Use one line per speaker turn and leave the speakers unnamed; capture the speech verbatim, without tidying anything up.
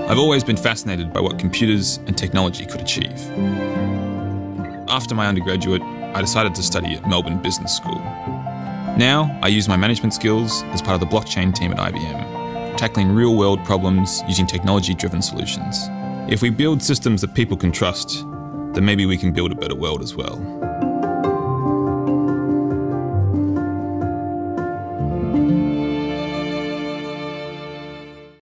I've always been fascinated by what computers and technology could achieve. After my undergraduate, I decided to study at Melbourne Business School. Now, I use my management skills as part of the blockchain team at I B M, tackling real-world problems using technology-driven solutions. If we build systems that people can trust, then maybe we can build a better world as well.